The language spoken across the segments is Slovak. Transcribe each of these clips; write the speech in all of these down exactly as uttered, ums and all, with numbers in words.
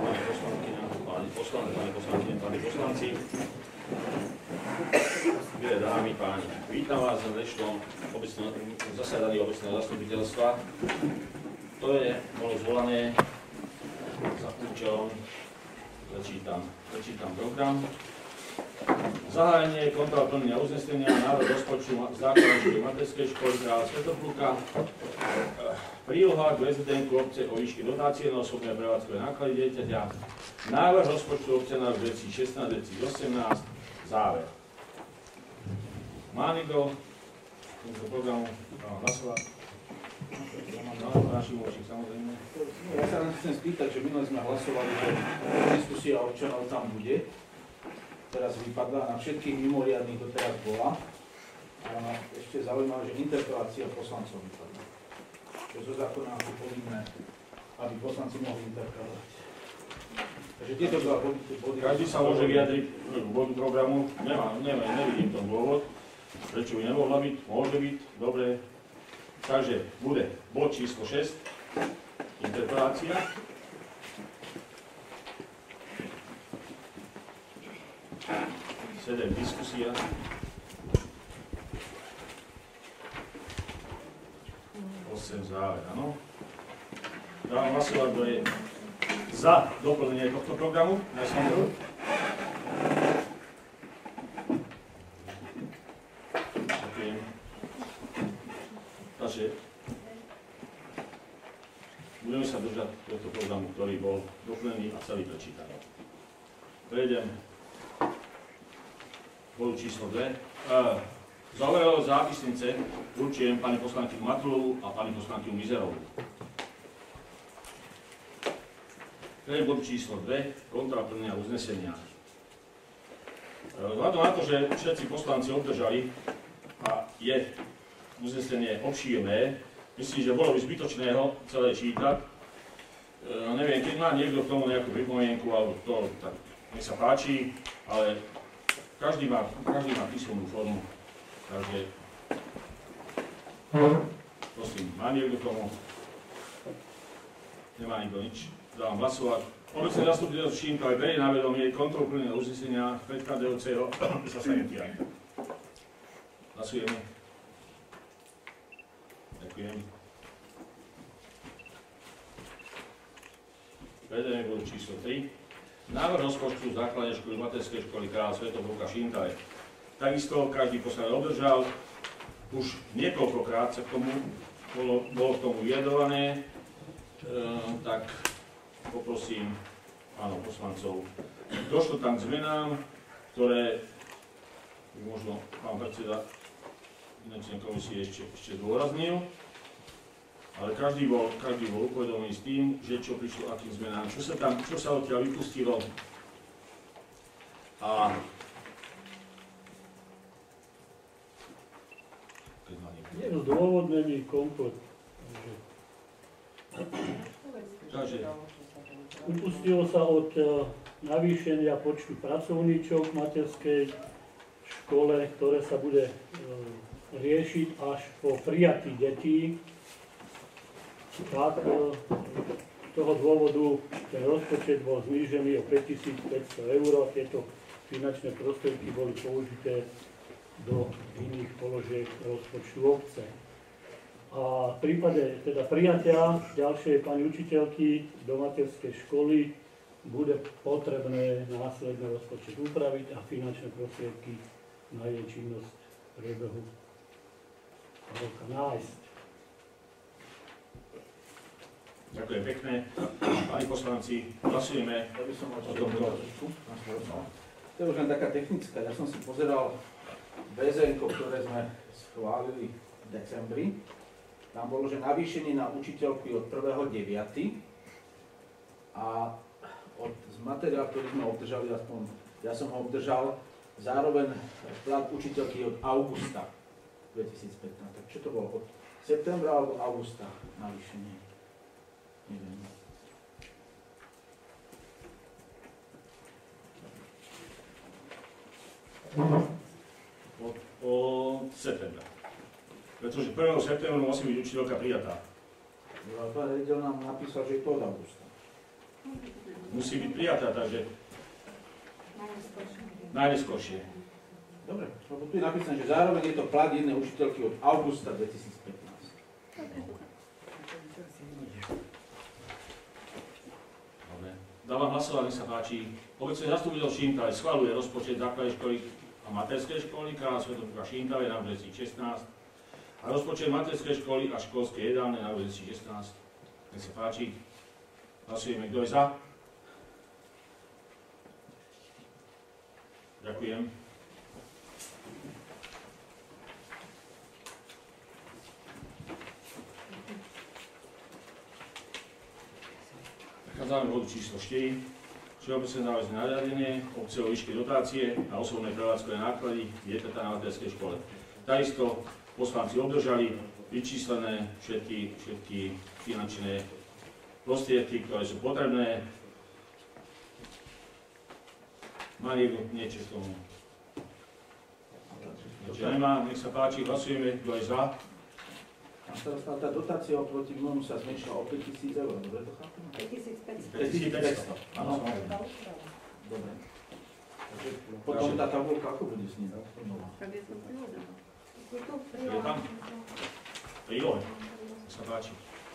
páni poslankyne, páni poslanci, páni poslankyne, páni poslanci, milé dámy, páni. Vítam vás na dnešnom zasadaní obecného zastupiteľstva. To je, bolo zvolané za účelom, prečítam, prečítam program. Zahájenie kontrol plnenia uznesenia, návrh rozpočtu základnej materskej školy kráľa Svätopluka, príloha k prezidentku obce o výške dotácie na osobné prevádzkové náklady dieťaťa, návrh rozpočtu obce na rok dvetisícšestnásť dvetisícosemnásť, záver. Má niekto tento programu hlasovať? Samozrejme. Ja sa chcem spýtať, že minule sme hlasovali, že diskusia občanov tam bude. Teraz vypadla, na všetkých mimoriadnych to teraz bola. A ešte zaujímavé, že interpelácia poslancov vypadla. Že zo zákona je povinné, aby poslanci mohli interpelovať. Takže tieto dva body... Každý sa môže vyjadriť k bodu programu. Nemá, nemá, nevidím ten dôvod. Prečo by nemohla byť? Môže byť. Dobre. Takže bude bod číslo šesť. Interpelácia. sedem diskusia. osem záver, áno. Dávam hlasovať, kto je za doplnenie tohto programu. Ďakujem. Takže budeme sa držať tohto programu, ktorý bol doplnený a celý prečítaný. Prejdem bodu číslo dve. Za overovosť zápisnice určujem pani poslankyňu Matulovú a pani poslankyňu Mizerovú. Prejdem bodu číslo dve. Kontrola plnenia uznesenia. Vzhľadom na to, že všetci poslanci obdržali a je uznesenie obšírne, myslím, že bolo by zbytočné ho celé čítať. No neviem, keď má niekto k tomu nejakú pripomienku, alebo to, tak nech sa páči, ale Každý má, každý má písomnú formu, takže prosím, má niekto k tomu? Nemá nikto nič. Dávam hlasovať. Obecné zastupiteľstvo Šímka berie na vedomie kontrolu plnenia uznesenia predchádzajúceho zasadnutia. Hlasujeme. Ďakujem. Prejdeme bodu číslo tri. Návrh rozpočtu základnej školy materskej školy kráľa Svätopluka Šintaj. Takisto každý poslanec obdržal. Už niekoľkokrát sa k tomu bolo, bolo k tomu vyjadrované. E, tak poprosím áno, poslancov. Došlo tam k zmenám, ktoré možno pán predseda finančnej komisie ešte, ešte zdôraznil. Ale každý bol, každý bol upovedomený s tým, že čo prišlo, akým zmenám, čo sa tam, čo sa odtiaľ vypustilo. A je to zdôvodnený komplet. Takže upustilo sa od navýšenia počtu pracovníčok v materskej škole, ktoré sa bude riešiť až po prijatí detí. Tak z toho dôvodu ten rozpočet bol znížený o päťtisícpäťsto eur. Tieto finančné prostriedky boli použité do iných položiek rozpočtu obce. A v prípade teda prijatia ďalšej pani učiteľky do materskej školy bude potrebné následný rozpočet upraviť a finančné prostriedky na jej činnosť v priebehu roka nájsť. Ďakujem pekne. Páni poslanci, hlasujeme Ja by som mal o tomto. To je už len taká technická. Ja som si pozeral bé zet en, ktoré sme schválili v decembri. Tam bolo, že navýšenie na učiteľky od prvého deviateho a od, z materiálu, ktorý sme obdržali, aspoň ja som ho obdržal, zároveň plat učiteľky od augusta dvetisícpätnásť. Tak čo to bolo? Od septembra alebo augusta navýšenie? Neviem. Od, od septembra. Pretože prvého septembra musí byť učiteľka prijatá. Pán riaditeľ nám napísal, že je to od augusta. musí byť prijatá, takže najneskôršie. Dobre, lebo tu je napísané, že zároveň je to plat jednej učiteľky od augusta dvetisícpätnásť. Dobre. Dávam hlasovať, nech sa páči. Obecný zastupiteľ Šintaj schvaľuje rozpočet základnej školy a materskej školy Kráľa Svätopluka Šintaj na rok dvetisícšestnásť a rozpočet materskej školy a školskej jedálne na rok dvetisícšestnásť. Nech sa páči. Hlasujeme, kto je za. Ďakujem. Prechádzame bodu číslo štyri. Všeobecné záväzné nariadenie, obce o výške dotácie a osobné prevádzkové náklady dieťaťa na materskej škole. Takisto poslanci obdržali vyčíslené všetky, všetky finančné prostriedky, ktoré sú potrebné. Má niekto niečo k tomu? Čiže nemá, nech sa páči, hlasujeme, kto je za. A teraz tá dotácia oproti mnomu sa zmenšila o päťtisíc eur, dobre to chápem? päťtisícpäťsto. Áno. Dobre. Takže potom tá tabulka ako bude s ním? Je tam? Prílohe. Nech sa páči.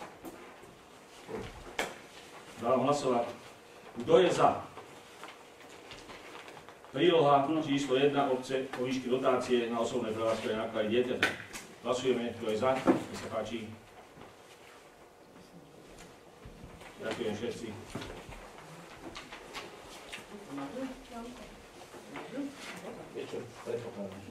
Dávam hlasovať. Kto je za? Príloha číslo jedna obce o výške dotácie na osobné prevádzkové náklady dieťaťa. Hlasujeme, kto je za, nech sa páči. Ďakujem všetci. Je čo, predpokladám.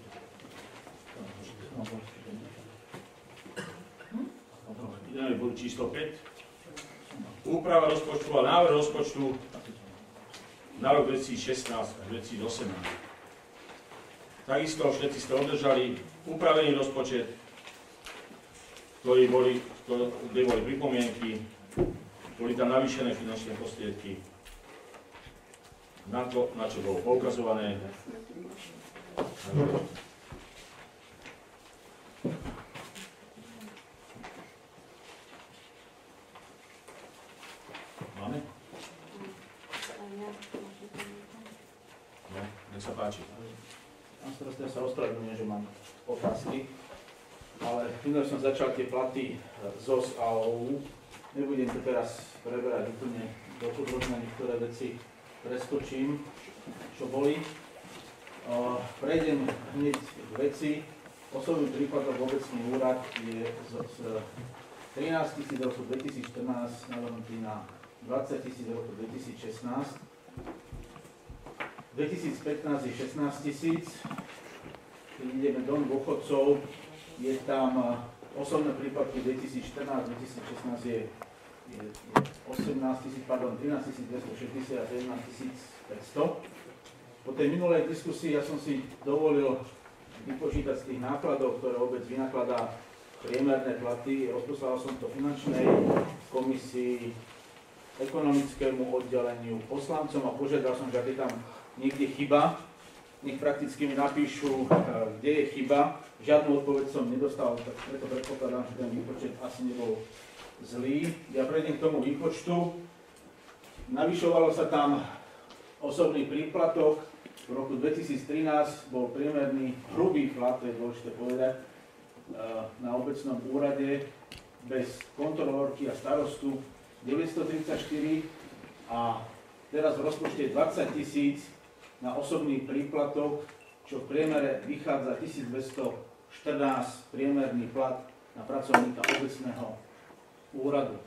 Ideme k bodu číslo päť. Úprava rozpočtu a návrh rozpočtu na rok dvetisícšestnásť až dvetisícosemnásť. Takisto všetci ste obdržali upravený rozpočet, ktorý boli, kde boli pripomienky, boli tam navýšené finančné prostriedky na to, na čo bolo poukazované. Máme? No, nech sa páči. Ja sa ospravedlňujem, že mám otázky, ale minulé som začal tie platy z O S a O U. Nebudem to teraz preberať úplne do podrobna, niektoré veci preskočím, čo boli. Prejdem hneď k veci. Osobný príplatok obecný úrad je z, z trinásť tisíc roku dvetisícštrnásť navrhnutý na dvadsať tisíc roku dvetisícšestnásť. dvetisícpätnásť je šestnásť tisíc. Keď ideme dom dôchodcov, je tam osobné príplatky dvetisícštrnásť dvetisícšestnásť je, je, je osemnásť tisíc, pardon, trinásť tisíc dvestošesťdesiat a jedenásť tisíc päťsto. Po tej minulej diskusii ja som si dovolil vypočítať z tých nákladov, ktoré obec vynakladá priemerné platy. Rozposlal som to finančnej komisii, ekonomickému oddeleniu, poslancom a požiadal som, že ak je tam niekde chyba, nech prakticky mi napíšu, kde je chyba. Žiadnu odpoveď som nedostal, tak preto predpokladám, že ten výpočet asi nebol zlý. Ja prejdem k tomu výpočtu. Navyšovalo sa tam osobný príplatok. V roku dvetisíctrinásť bol priemerný hrubý plat, to je dôležité povedať, na obecnom úrade bez kontrolórky a starostu deväťstotridsaťštyri a teraz v rozpočte je dvadsať tisíc na osobný príplatok, čo v priemere vychádza tisícdvestoštrnásť priemerný plat na pracovníka obecného úradu.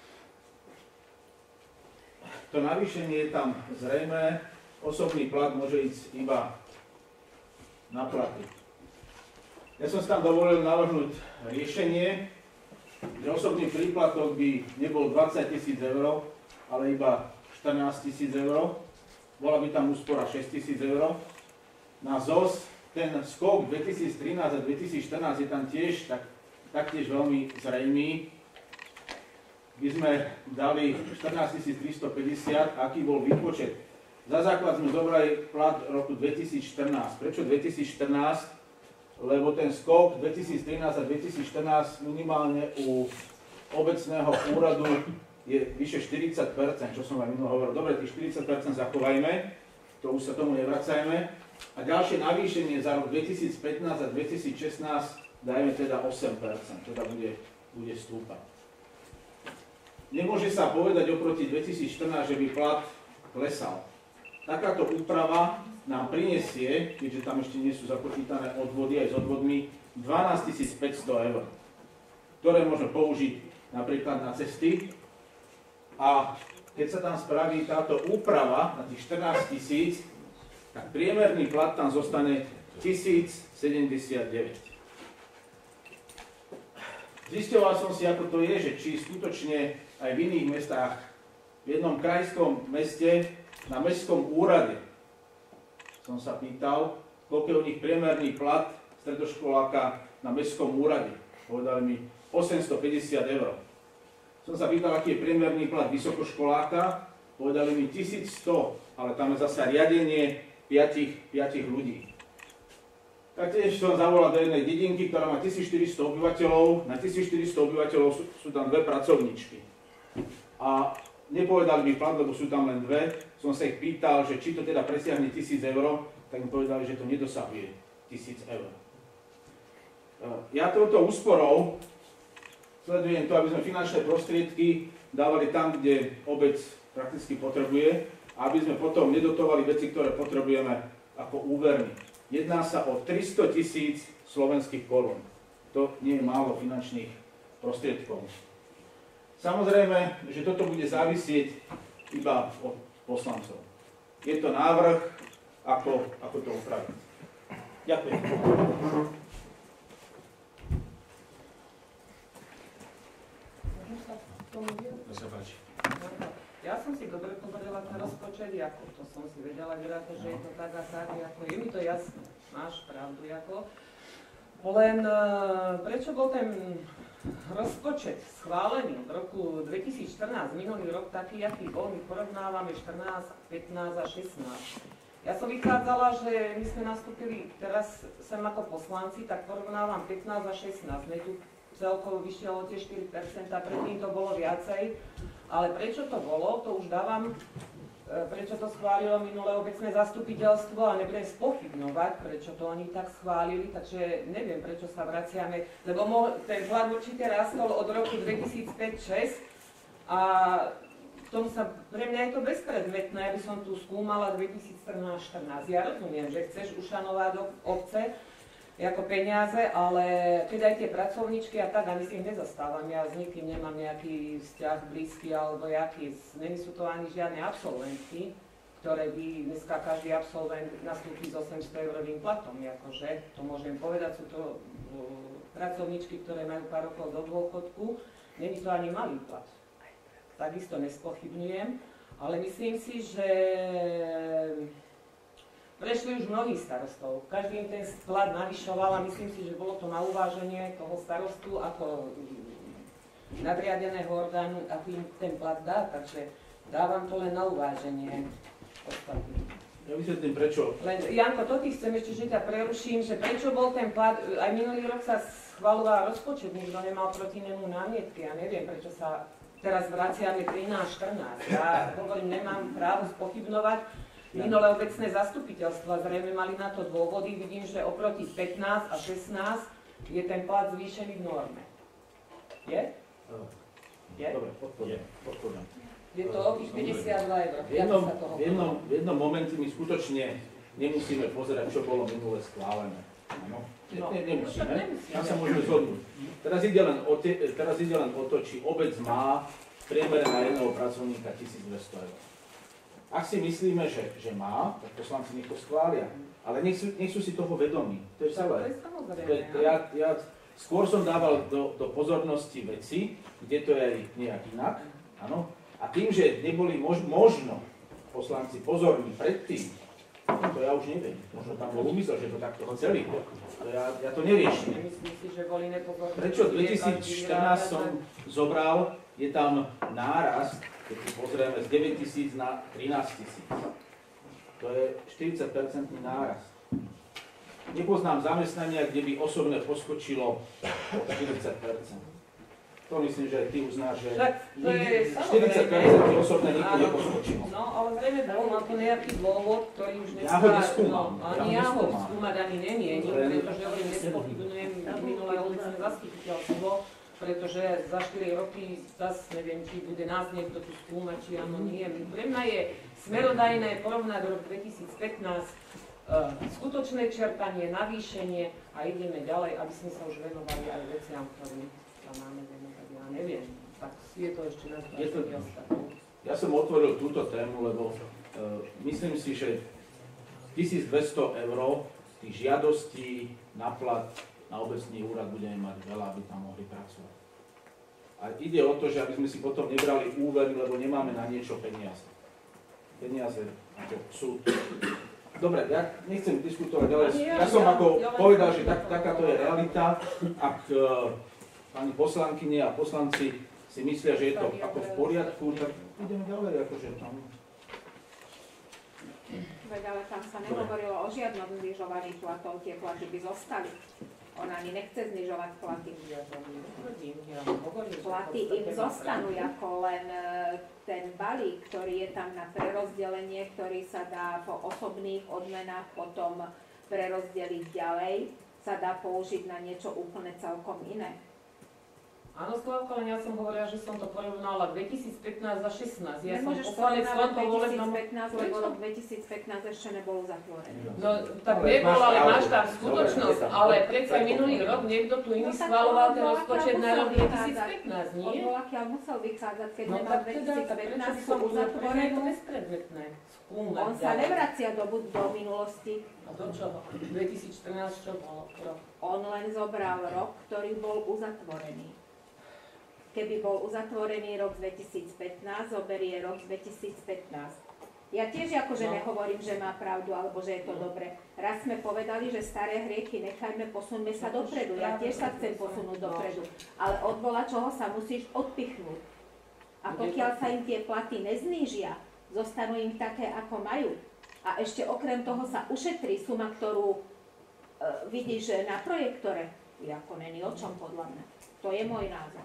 To navýšenie je tam zrejmé, osobný plat môže ísť iba na platy. Ja som si tam dovolil navrhnúť riešenie, že osobný príplatok by nebol dvadsať tisíc eur, ale iba štrnásť tisíc eur. Bola by tam úspora šesť tisíc eur. Na Z O S ten skok dvetisíctrinásť a dvetisícštrnásť je tam tiež tak, taktiež veľmi zrejmý. By sme dali štrnásť tisíc tristopäťdesiat, aký bol výpočet. Za základ sme zobrali plat roku dvetisícštrnásť. Prečo dvetisícštrnásť? Lebo ten skok dvetisíctrinásť a dvetisícštrnásť minimálne u obecného úradu je vyše štyridsať percent, čo som vám minulý hovoril. Dobre, tých štyridsať percent zachovajme, to už sa tomu nevracajme. A ďalšie navýšenie za rok dvetisícpätnásť a dvetisícšestnásť dajme teda osem percent, teda bude, bude stúpať. Nemôže sa povedať oproti dvetisícštrnásť, že by plat klesal. Takáto úprava nám prinesie, keďže tam ešte nie sú započítané odvody aj s odvodmi, dvanásťtisícpäťsto eur, ktoré môžeme použiť napríklad na cesty. A keď sa tam spraví táto úprava na tých štrnásť tisíc, tak priemerný plat tam zostane tisícsedemdesiatdeväť. Zisťoval som si, ako to je, že či skutočne aj v iných mestách, v jednom krajskom meste, na mestskom úrade, som sa pýtal, koľko je u nich priemerný plat stredoškoláka na mestskom úrade. Povedali mi osemstopäťdesiat eur. Som sa pýtal, aký je priemerný plat vysokoškoláka, povedali mi tisícsto, ale tam je zasa riadenie piatich, piatich ľudí. Taktiež som zavolal do jednej dedinky, ktorá má tisícštyristo obyvateľov, na tisícštyristo obyvateľov sú, sú tam dve pracovničky. A nepovedali mi plat, lebo sú tam len dve, som sa ich pýtal, že či to teda presiahne tisíc eur, tak mi povedali, že to nedosahuje tisíc eur. Ja touto úsporou sledujem to, aby sme finančné prostriedky dávali tam, kde obec prakticky potrebuje, a aby sme potom nedotovali veci, ktoré potrebujeme ako úverní. Jedná sa o tristo tisíc slovenských korún. To nie je málo finančných prostriedkov. Samozrejme, že toto bude závisieť iba od poslancov. Je to návrh, ako, ako to upraviť. Ďakujem. Ja som si dobre pozrela ten rozpočet, ako to som si vedela, že je to tak a tak, ako je mi to jasné, máš pravdu, ako. Len prečo bol ten rozpočet schválený v roku dvetisícštrnásť, minulý rok taký, aký bol, my porovnávame štrnásť, pätnásť a šestnásť. Ja som vychádzala, že my sme nastúpili teraz sem ako poslanci, tak porovnávam pätnásť a šestnásť. My tu celkovo vyšiel tie štyri percentá, predtým to bolo viacej. Ale prečo to bolo, to už dávam, prečo to schválilo minulé obecné zastupiteľstvo a nebudem spochybňovať, prečo to oni tak schválili, takže neviem, prečo sa vraciame, lebo ten plat určite rastol od roku dvetisícpäť šesť a v tom sa, pre mňa je to bezpredmetné, aby som tu skúmala dvetisícštrnásť štrnásť. Ja rozumiem, že chceš ušanovať obce ako peniaze, ale keď aj tie pracovničky a tak, ani si ich nezastávam, ja s nikým nemám nejaký vzťah blízky alebo jaký, není sú to ani žiadne absolventky, ktoré by dneska každý absolvent nastúpi s osemsto eurovým platom, akože, to môžem povedať, sú to uh, pracovničky, ktoré majú pár rokov do dôchodku, není to ani malý plat. Takisto nespochybňujem, ale myslím si, že prešli už mnohých starostov. Každý im ten plat navyšoval a myslím si, že bolo to na uváženie toho starostu ako nadriadeného orgánu, ako im ten plat dá. Takže dávam to len na uváženie ostatným. Ja vysvetlím prečo. Len, Janko, to ty chcem ešte, že ťa preruším, že prečo bol ten plat, aj minulý rok sa schvaľoval rozpočet, nikto nemal proti nemu námietky. Ja neviem, prečo sa teraz vraciame trinásť štrnásť. Ja hovorím, nemám právo spochybnovať. Minulé obecné zastupiteľstva zrejme mali na to dôvody. Vidím, že oproti pätnásť a šestnásť je ten plat zvýšený v norme. Je? Je? Dobre, podporujem. Je to o tých päťdesiatdva eur. V jednom, v, jednom, v jednom momente my skutočne nemusíme pozerať, čo bolo minulé schválené. Áno? No, ne, nemusíme. nemusíme. Tam sa môžeme zhodnúť. Teraz ide len o, te, teraz ide len o to, či obec má v priemere na jedného pracovníka tisícdvesto eur. Ak si myslíme, že, že má, tak poslanci nech to schvália. Ale nech sú, nech sú si toho vedomí. To je celé. To je to, ja, ja skôr som dával do, do pozornosti veci, kde to je nejak inak. Áno? A tým, že neboli mož, možno poslanci pozorní predtým, to ja už neviem. Možno tam bol úmysel, že to takto chceli. To ja, ja to neriešim. Myslím si, že boli nepozorní. Prečo dvetisícštrnásť som zobral, je tam nárast, keď si pozrieme, z deväťtisíc na trinásť tisíc. To je štyridsať percentný nárast. Nepoznám zamestnania, kde by osobné poskočilo o štyridsať percent. To myslím, že ty uznáš, že Tak to je štyridsať percent osobné nikto neposkočilo. No, ale zrejme bol na to nejaký dôvod, ktorý už dneska... Ja ho neskúmam. No, ani ja ho skúmať ani nemienim, pretože hovorím, nespochybňujem minulé obecné zastupiteľstvo, pretože za štyri roky zase neviem, či bude nás niekto tu skúmať, či áno, nie. Pre mňa je smerodajné porovnať rok dvetisícpätnásť, uh, skutočné čerpanie, navýšenie a ideme ďalej, aby sme sa už venovali aj veciam, ktorým sa máme venovať. Ja neviem, tak je to ešte na zváženie ostatné. Ja som otvoril túto tému, lebo uh, myslím si, že tisícdvesto eur tých žiadostí na plat na obecný úrad budeme mať veľa, aby tam mohli pracovať. A ide o to, že aby sme si potom nebrali úvery, lebo nemáme na niečo peniaze. Peniaze ako sú. Dobre, ja nechcem diskutovať, ale ja som ako povedal, že tak, takáto je realita. Ak uh, pani poslankyne a poslanci si myslia, že je to ako v poriadku, tak ideme ďalej, akože tam. Veď ale tam sa nehovorilo o žiadnom znižovaní platov, tie platy by zostali. Ona ani nechce znižovať platy. Platy im zostanú ako len ten balík, ktorý je tam na prerozdelenie, ktorý sa dá po osobných odmenách potom prerozdeliť ďalej, sa dá použiť na niečo úplne celkom iné. Áno, Slavko, len ja som hovorila, že som to porovnala dvetisícpätnásť a šestnásť. Ja som Nemôžeš poslanec porovnávať Slavko volebnom... dvetisícpätnásť, lebo rok dvetisícpätnásť ešte nebol uzatvorený. No, tak nebol, ale máš tam skutočnosť, ale predsa minulý rok niekto tu iný schváľoval ten rozpočet na rok dvetisícpätnásť, nie? Odvolakiaľ musel vychádzať, keď No nemá tak teda, tak prečo dvetisícpätnásť som uzatvorené uzatvorenú. to bezpredmetné? Skúmať On sa ďalej. nevracia do, do minulosti. A do čoho? dvetisícštrnásť čo bolo? Rok. On len zobral rok, ktorý bol uzatvorený. Keby bol uzatvorený rok dvetisícpätnásť, zoberie rok dvetisícpätnásť. Ja tiež akože No. nehovorím, že má pravdu, alebo že je to dobre. Raz sme povedali, že staré hriechy nechajme, posuňme sa dopredu. Ja tiež sa chcem posunúť dopredu. Ale od volačoho sa musíš odpichnúť. A pokiaľ sa im tie platy neznížia, zostanú im také, ako majú. A ešte okrem toho sa ušetrí suma, ktorú e, vidíš na projektore. Ako není o čom, podľa mňa. To je môj názor.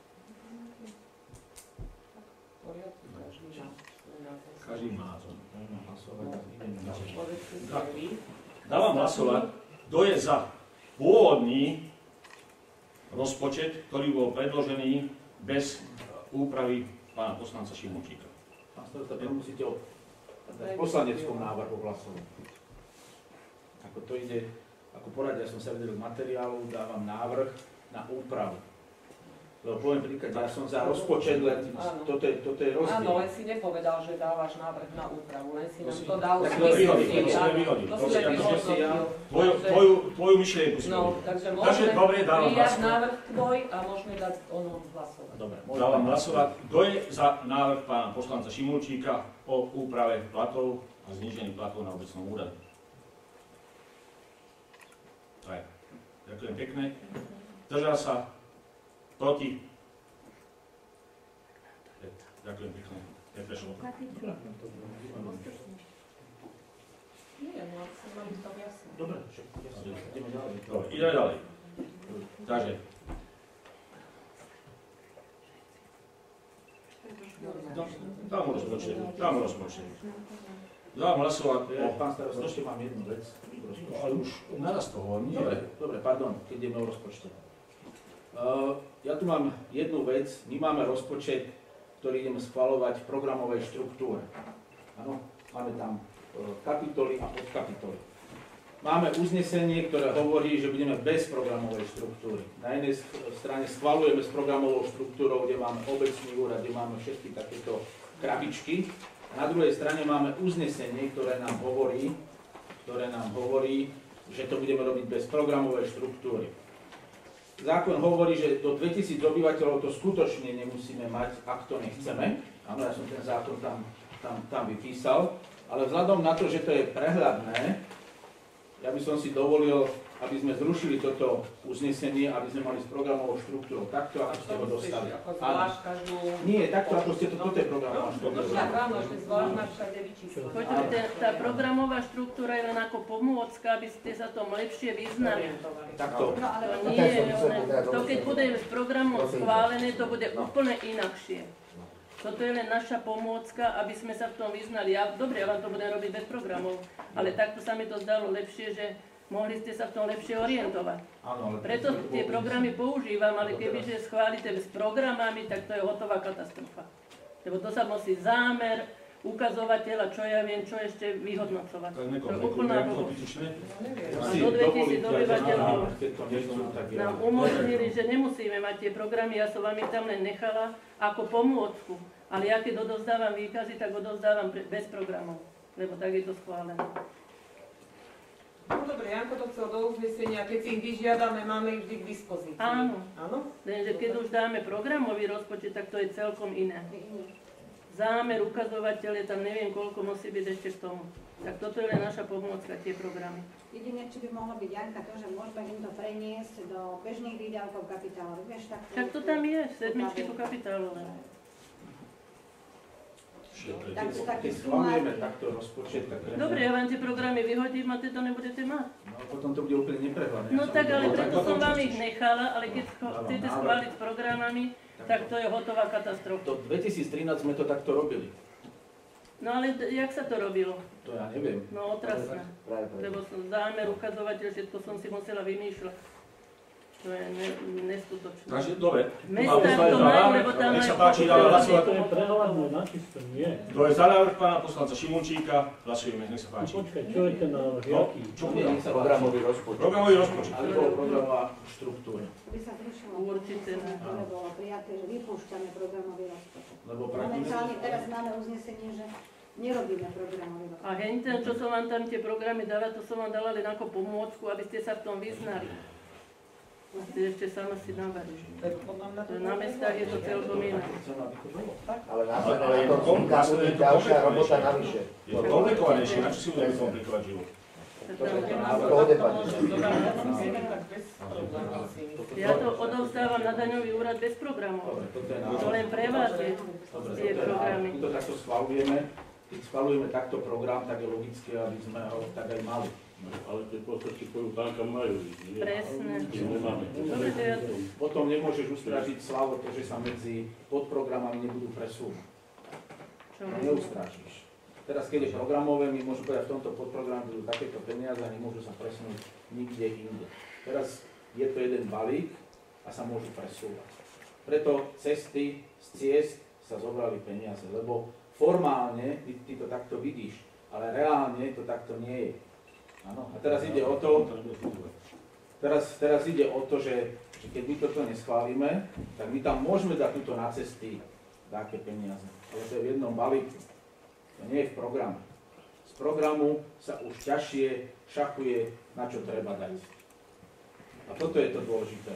Poriadku, každý má svoj názor. Každý má názor. Človek si zjaví. Dávam hlasovať, kto je za pôvodný rozpočet, ktorý bol predložený bez úpravy pána poslanca Šimúčika. Pán starosta, to musíte o poslaneckom návrhu hlasovať. Ako to ide, ako poradia som sa vedel z materiálu, dávam návrh na úpravu. Lebo poviem príklad, ja som za rozpočet, len toto je, toto je rozdiel. Áno, len si nepovedal, že dávaš návrh na úpravu, len si To nám si- to dal tak z to vyhodí, mysli, to si áno, vyhodí. to To si si- len to si ja- vyhodnotil. Tvoju, Takže- tvoju, tvoju myšlienku si No, vyhodí. takže Takže môžeme dobre, dávam prijať hlasovať. návrh tvoj a môžeme dať o ňom hlasovať. Dobre, Dávam hlasovať, kto je za návrh pána poslanca Šimúčika o úprave platov a znížení platov na obecnom úrade. Tak, ďakujem pekne. Držal sa, proti. Ďakujem pekne. Neprešlo. Nie, no, chcem, aby to jasné. Dobre, však jasne, ideme ďalej. Dobre, ideme ďalej. Takže, tam rozpočet, tam rozpočet. Dám hlasovať o... Ja, pán starosta, ešte mám jednu vec. Ale už naraz to hovorím, nie? Dobre, dobre, pardon, keď ideme o rozpočte. Uh, ja tu mám jednu vec. My máme rozpočet, ktorý ideme schvaľovať v programovej štruktúre. Áno, máme tam uh, kapitoly a podkapitoly. Máme uznesenie, ktoré hovorí, že budeme bez programovej štruktúry. Na jednej strane schvaľujeme s programovou štruktúrou, kde máme obecný úrad, kde máme všetky takéto krabičky. Na druhej strane máme uznesenie, ktoré nám hovorí, ktoré nám hovorí, že to budeme robiť bez programovej štruktúry. Zákon hovorí, že do dvetisíc obyvateľov to skutočne nemusíme mať, ak to nechceme. Áno, ja som ten zákon tam, tam, tam vypísal, ale vzhľadom na to, že to je prehľadné, ja by som si dovolil, aby sme zrušili toto uznesenie, aby sme mali s programovou štruktúrou takto, ako ste ho dostali. Ako zvlášť každú... Nie, takto, ako ste to, toto je programová No štruktúra. však áno, že zvlášť máš všade vyčíslené. Počujte, tá programová štruktúra je len ako pomôcka, aby ste sa tom lepšie vyznali. Takto. No, ale To nie je, to keď bude s programom schválené, to bude úplne inakšie. Toto je len naša pomôcka, aby sme sa v tom vyznali. Ja, dobre, ja vám to budem robiť bez programov, ale takto sa mi to zdalo lepšie, že mohli ste sa v tom lepšie orientovať. Áno, ale Preto tie programy používam, ale kebyže schválite s programami, tak to je hotová katastrofa. Lebo to sa musí zámer, ukazovateľ a čo ja viem, čo ešte vyhodnocovať. Tak To je nekomplikujem, úplná to blbosť. zbytočné. Ja A si do dvetisíc dovolím, obyvateľov keď to nechcú, tak ja. nám umožnili, že nemusíme mať tie programy, ja som vám ich tam len nechala ako pomôcku. Ale ja keď odovzdávam výkazy, tak odovzdávam pre- bez programov, lebo tak je to schválené. No dobre, Janko to chcel do uznesenia, keď si ich vyžiadame, máme ich vždy k dispozícii. Áno. Áno? Lenže keď už dáme programový rozpočet, tak to je celkom iné. Zámer, ukazovateľe, tam neviem, koľko musí byť ešte v tomu. Tak toto je len naša pomôcka, tie programy. Jedine, či by mohlo byť, Janka, to, že môžeme im to preniesť do bežných výdavkov kapitálových. Vieš, tak... Tak to tam je, sedmičky po kapitálové. Tak sú také Keď schválujeme sumáky. takto rozpočet, tak... Dobre, ja vám tie programy vyhodím a tieto nebudete mať. No potom to bude úplne neprehľadné. No tak, ale No, preto tak som potom vám čo ich chceš? nechala, ale keď scho- Dávam chcete návrh. schváliť s programami, tak to je hotová katastrofa. Do dvetisíctrinásť sme to takto robili. No ale d- jak sa to robilo? To ja neviem. No otrasné. Lebo som zámer, ukazovateľ, všetko som si musela vymýšľať. To je ne, neskutočné. Takže, dobre. Mestá Pán to poslanec, majú, návrh, lebo tam nech sa majú páči, dáme hlasovať. To je prehľadné, na čisto nie. Kto je za návrh pána poslanca Šimunčíka? Hlasujeme, nech sa No páči. počkaj, čo je ten návrh, No, jaký? čo Nie, bude? nech sa Programový rozpočet. Programový rozpočet. Alebo programová štruktúra. By sa zrušilo. Určite ne. To bolo prijaté, že vypúšťame programový rozpočet. Lebo prakticky... Momentálne teraz máme uznesenie, že nerobíme programový rozpočet. A henten, čo som vám tam tie programy dala, to som vám dala len ako pomôcku, aby ste sa v tom vyznali. Ste ešte sama si navarili. Na mestách je to celkom iné. Chcem, aby to bolo. Ale na Ale- ale je to to kom- vzniká je to ďalšia robota komplikovanejšie. navyše. Je to komplikovanejšie, na čo si budeme komplikovať život? Tak To je tam- návrh toho debaty. Ja to odovzdávam na daňový úrad bez programov. Dobre, toto je To návrh. len pre vás je Dobre, tie toto je programy. návrh. My to takto schvalujeme. Keď schvalujeme takto program, tak je logické, aby sme ho tak aj mali. Ale tie podstate koju banka majú, nie? Presne. My nemáme. Dobre, to ja to... Potom nemôžeš ustražiť Slavo to, že sa medzi podprogramami nebudú presúvať. Čo? Neustrážiš. Teraz, keď je programové, my môžeme povedať, v tomto podprograme budú takéto peniaze a nemôžu sa presunúť nikde inde. Teraz je to jeden balík a sa môžu presúvať. Preto cesty z ciest sa zobrali peniaze, lebo formálne ty, ty to takto vidíš, ale reálne to takto nie je. Áno. A teraz ide o to, teraz, teraz ide o to, že, že keď my toto neschválime, tak my tam môžeme dať túto na cesty také peniaze. Ale to je v jednom balíku. To nie je v programe. Z programu sa už ťažšie šachuje, na čo treba dať. A toto je to dôležité.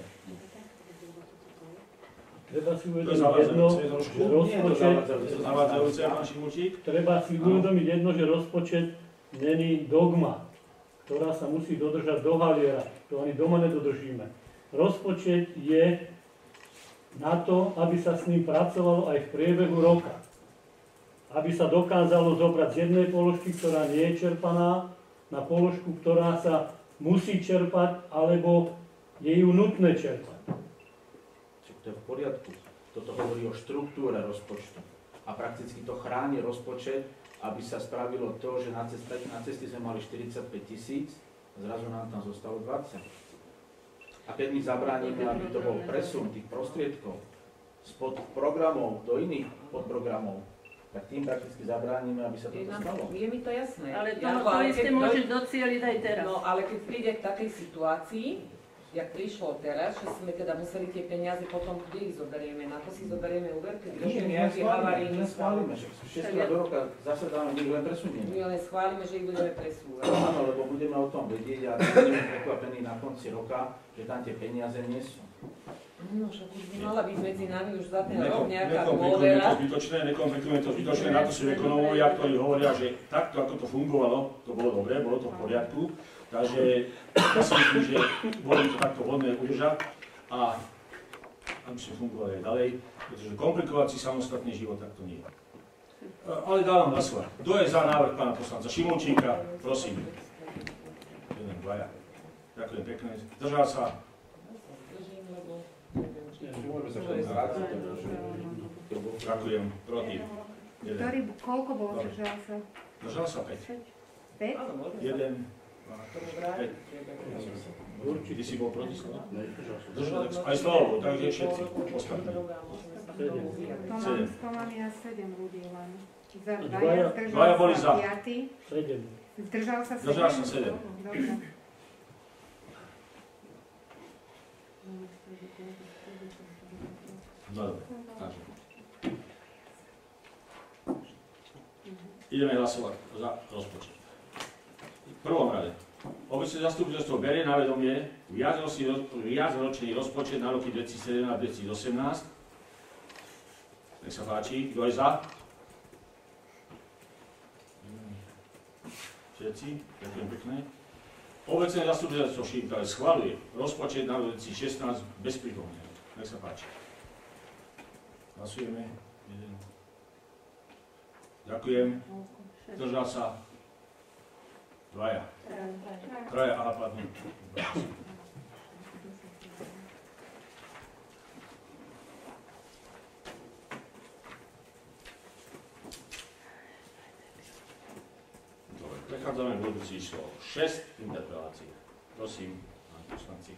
Treba si To je uvedomiť jedno, zavádzajúce trošku. že Nie je to rozpočet, zavádzajúce. Je to zavádzajúce, pán Šimunčík? treba si uvedomiť jedno, že rozpočet není dogma, ktorá sa musí dodržať do haliera. To ani doma nedodržíme. Rozpočet je na to, aby sa s ním pracovalo aj v priebehu roka. Aby sa dokázalo zobrať z jednej položky, ktorá nie je čerpaná, na položku, ktorá sa musí čerpať, alebo je ju nutné čerpať. Čiže to je v poriadku. Toto hovorí o štruktúre rozpočtu. A prakticky to chráni rozpočet, aby sa spravilo to, že na ceste, na ceste sme mali štyridsaťpäť tisíc, zrazu nám tam zostalo dvadsať. A keď my zabránime, aby to bol presun tých prostriedkov spod programov do iných podprogramov, tak tým prakticky zabránime, aby sa Je, toto nám, stalo. je mi to jasné. Ale to, Janko, to ale isté keď môžeš doj- docieliť aj teraz. No, ale keď príde k takej situácii, jak prišlo teraz, že sme teda museli tie peniaze potom, kde ich zoberieme? Na to si zoberieme úver, keď došli Nie, nejaký my havarijný len stav. schválime, že šesťkrát do roka zasadáme, my ich len presunieme. My len schválime, že ich budeme presúvať. Áno, lebo budeme o tom vedieť a budeme prekvapení na konci roka, že tam tie peniaze nie sú. No, však už by mala byť medzi nami už za ten rok Nekom- nejaká Nekomplikujeme dôvera. to zbytočné, nekomplikujeme to zbytočné, na to sú ekonomovia, ktorí hovoria, že takto, ako to fungovalo, to bolo dobré, bolo to v poriadku. Takže ja si myslím, že bolo to takto vhodné udržať a aby sme fungovali aj ďalej, pretože komplikovať si samostatný život takto nie. Ale dávam hlasovať. Kto je za návrh pána poslanca Šimončíka? Prosím. Jeden, dvaja. Ďakujem pekne. Držal sa. Ďakujem. Proti. Ktorý, koľko bol zdržal sa? Držal sa päť. päť? jeden, dva, päť. Ty si bol proti slova? Držal sa. Aj slovo, takže všetci ostatní. sedem. To mám ja sedem ľudí len. Za Dvaja, dvaja boli za. piaty. sedem. Zdržal sa sedem? Zdržal sa sedem. Dobre. No dobre, takže. Ideme hlasovať za rozpočet. V prvom rade. Obecné zastupiteľstvo berie na vedomie viacročný rozpočet na roky dvetisícsedemnásť až dvetisícosemnásť. Nech sa páči. Kto je za? Všetci. Ďakujem pekne. Obecné zastupiteľstvo Šímkale schvaľuje rozpočet na rok dvetisícšestnásť bez pripomienok. Nech sa páči. Hlasujeme. Jeden. Ďakujem. Zdržal sa. Dvaja. Traja. Aha, pardon. Dobre, prechádzame k bodu číslo šesť, interpelácie. Prosím, pán poslanci.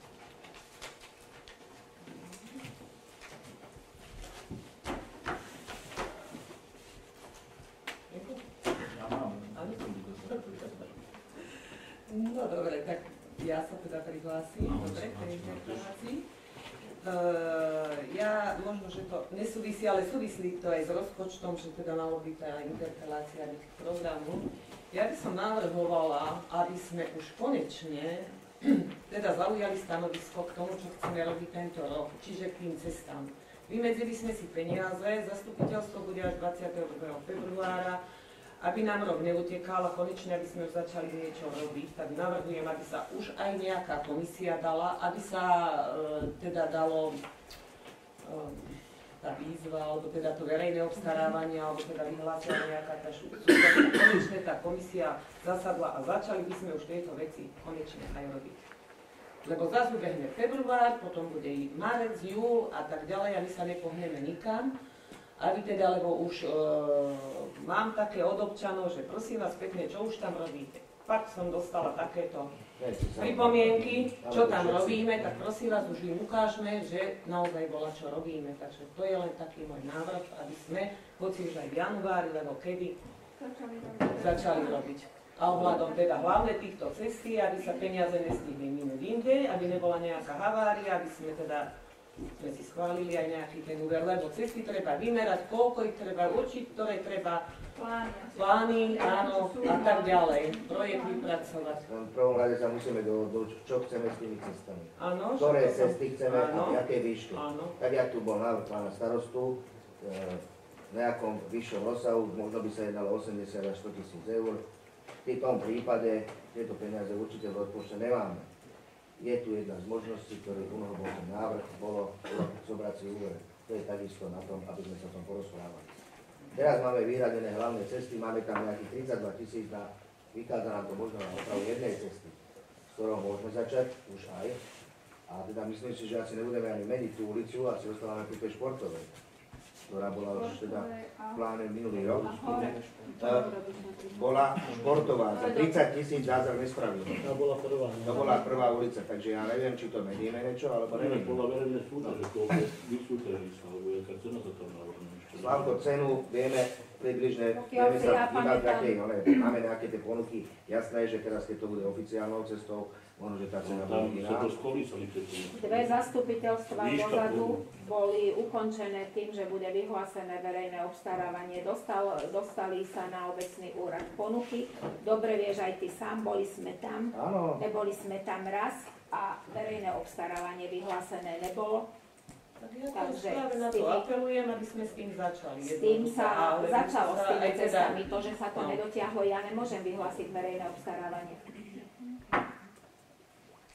No dobre, tak ja sa teda prihlásim, dobre, k tej interpelácii. Uh, ja možno, že to nesúvisí, ale súvislí to aj s rozpočtom, že teda malo by tá interpelácia byť k programu. Ja by som navrhovala, aby sme už konečne teda zaujali stanovisko k tomu, čo chceme robiť tento rok, čiže k tým cestám. Vymedzili sme si peniaze, zastupiteľstvo bude až dvadsiateho druhého februára, aby nám rok neutekal a konečne, aby sme už začali niečo robiť, tak navrhujem, aby sa už aj nejaká komisia dala, aby sa e, teda dalo e, tá výzva, alebo teda to verejné obstarávanie, alebo teda vyhlásila nejaká tá šúka. Konečne tá komisia zasadla a začali by sme už tieto veci konečne aj robiť. Lebo zase ubehne február, potom bude i marec, júl a tak ďalej a my sa nepohneme nikam. Aby teda, lebo už e, mám také od občanov, že prosím vás pekne, čo už tam robíte. Fakt som dostala takéto pripomienky, čo tam robíme, tak prosím vás, už im ukážme, že naozaj bola, čo robíme. Takže to je len taký môj návrh, aby sme, hoci už aj v januári, lebo kedy, začali robiť. A ohľadom teda hlavne týchto cestí, aby sa peniaze nestihli minúť inde, aby nebola nejaká havária, aby sme teda sme si schválili aj nejaký ten úver, lebo cesty treba vymerať, koľko ich treba určiť, ktoré treba plány, áno, a tak ďalej, projekt vypracovať. V prvom rade sa musíme dohodnúť, čo chceme s tými cestami. Áno, ktoré cesty chceme áno, a v jakej výške. Áno. Tak, jak tu bol návrh pána starostu, v nejakom vyššom rozsahu, možno by sa jednalo osemdesiat až sto tisíc eur. V tom prípade tieto peniaze určite v rozpočte nemáme. Je tu jedna z možností, ktorý unohol bol ten návrh, bolo zobrať si úver. To je takisto na tom, aby sme sa o tom porozprávali. Teraz máme vyhradené hlavné cesty, máme tam nejakých tridsaťdva tisíc, na, vychádza nám to možno na opravu jednej cesty, s ktorou môžeme začať už aj. A teda myslím si, že asi nebudeme ani meniť tú ulicu, asi ostávame pri tej športovej, ktorá bola už teda v pláne minulý rok. Bola športová, za tridsať tisíc zázrak nespravil. To bola prvá. To bola prvá ulica, takže ja neviem, či to meníme niečo, alebo neviem. Bola verejné súťaže, koľko vysúťaží sa, alebo jaká cena sa tam navrhne. Slavko, cenu vieme približne, vieme sa vybať takej, no ne, máme nejaké tie ponuky. Jasné, že teraz, keď to bude oficiálnou cestou, možno, že tá cena bude iná. Dve zastupiteľstva dozadu boli ukončené tým, že bude vyhlásené verejné obstarávanie. Dostal, dostali sa na obecný úrad ponuky. Dobre vieš, aj ty sám, boli sme tam. Áno. Neboli sme tam raz a verejné obstarávanie vyhlásené nebolo. Tak ja to práve na to apelujem, aby sme s tým začali. S tým sa začalo s tými teda cestami. To, že sa to nedotiahlo, ja nemôžem vyhlásiť verejné obstarávanie.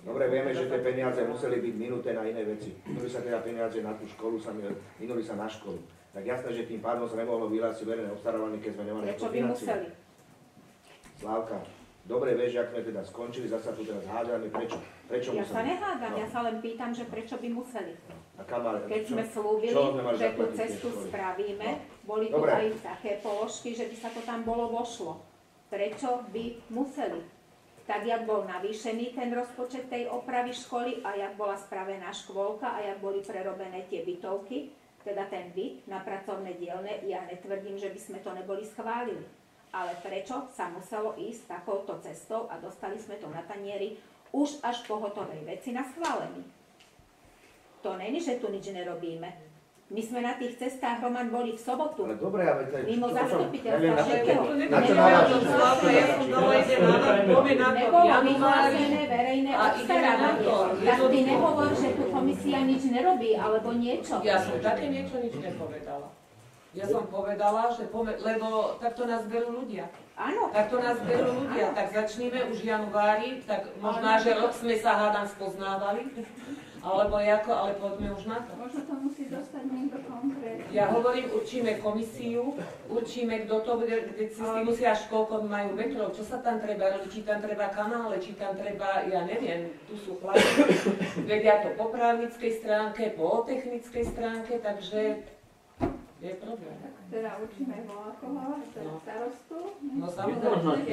Dobre, vieme, že tie peniaze museli byť minuté na iné veci. Minuli sa teda peniaze na tú školu, sa minuli sa na školu. Tak jasné, že tým pádom sa nemohlo vyhlásiť verejné obstarávanie, keď sme nemali Prečo by museli? Slávka, dobre vieš, ak sme teda skončili, zasa tu teraz hádame, prečo? Prečo ja museli? sa nehádam, no. Ja sa len pýtam, že prečo by museli. A kam, ale, Keď čo? sme slúbili, že tú cestu spravíme, no. Boli tu dobre. Aj také položky, že by sa to tam bolo vošlo. Prečo by museli? Tak, jak bol navýšený ten rozpočet tej opravy školy a jak bola spravená škôlka a jak boli prerobené tie bytovky, teda ten byt na pracovné dielne, ja netvrdím, že by sme to neboli schválili. Ale prečo sa muselo ísť takouto cestou a dostali sme to na tanieri už až po hotovej veci na schválení. To není, že tu nič nerobíme. My sme na tých cestách hromad boli v sobotu. Ale dobre, ale to je... Mimo zastupiteľstva všetkého. Nebolo vyhlásené verejné obstarávanie. Tak ty nehovor, že tu komisia nič nerobí, alebo niečo. Ja som také niečo nič nepovedala. Ja som povedala, že pome- lebo takto nás berú ľudia. Áno. Takto nás berú ľudia. Tak začníme už v januári, tak možná, že rok sme sa hádam spoznávali. Alebo ako, ale poďme už na to. Možno to musí dostať niekto konkrétne. Ja hovorím, určíme komisiu, určíme, kto to bude, kde si musia až koľko majú metrov, čo sa tam treba robiť, či tam treba kanále, či tam treba, ja neviem, tu sú chlapi, vedia to po právnickej stránke, po technickej stránke, takže je problém. Teda určíme Volákova, starostu. No samozrejme.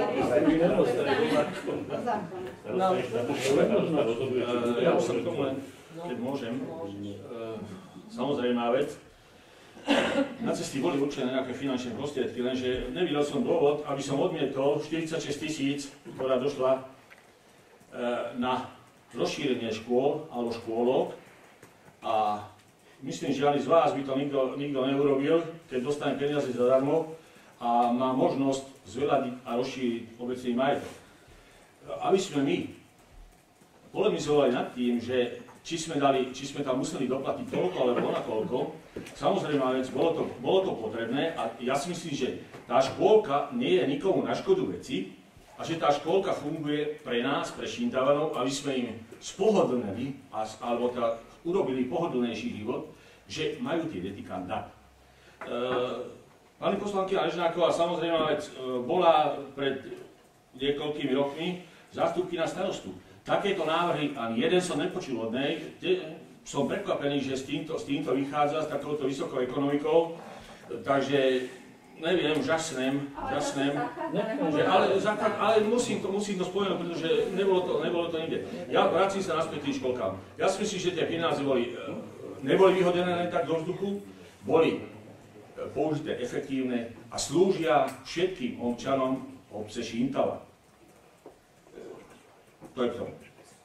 Ja už sa k tomu len, keď môžem, samozrejmá vec. Na cesty boli určené nejaké finančné prostriedky, lenže nevidel som dôvod, aby som odmietol štyridsaťšesť tisíc, ktorá došla na rozšírenie škôl alebo škôlok. A myslím, že ani z vás by to nikto, nikto neurobil, keď dostane peniaze zadarmo a má možnosť zveladiť a rozšíriť obecný majetok. Aby sme my polemizovali nad tým, že či sme, dali, či sme tam museli doplatiť toľko alebo na toľko, samozrejme, vec, bolo to, bolo to potrebné a ja si myslím, že tá škôlka nie je nikomu na škodu veci a že tá škôlka funguje pre nás, pre Šintavanov, aby sme im spohodlnili, alebo tá urobili pohodlnejší život, že majú tie deti kam dať. E, pani poslankyňa Nežnáková samozrejme vec, e, bola pred niekoľkými rokmi zástupkyňa starostu. Takéto návrhy, ani jeden som nepočul od nej, som prekvapený, že s týmto, s týmto vychádza, s takouto vysokou ekonomikou, takže neviem, žasnem, žasnem, že, ale, ale musím, to, musím to spomenúť, pretože nebolo to, nebolo to nikde. Ja vracím sa naspäť tým školkám. Ja si myslím, že tie peniaze boli, neboli vyhodené len tak do vzduchu, boli použité efektívne a slúžia všetkým občanom obce Šintava. To je k tomu.